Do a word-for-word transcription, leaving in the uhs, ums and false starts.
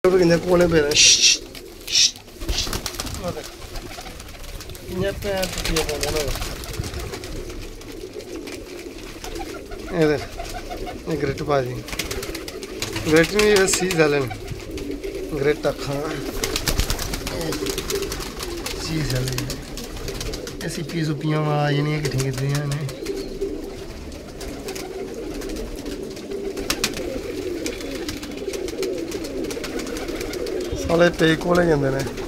किन्ने कोने पे ग्रेट भाजी ग्रेट नहीं सी जालन ग्रेट अखा सी जाले ऐसी पी सुपियां आ जानियां किट्ठियां कीतियां ने साले पे कोले जंदे ने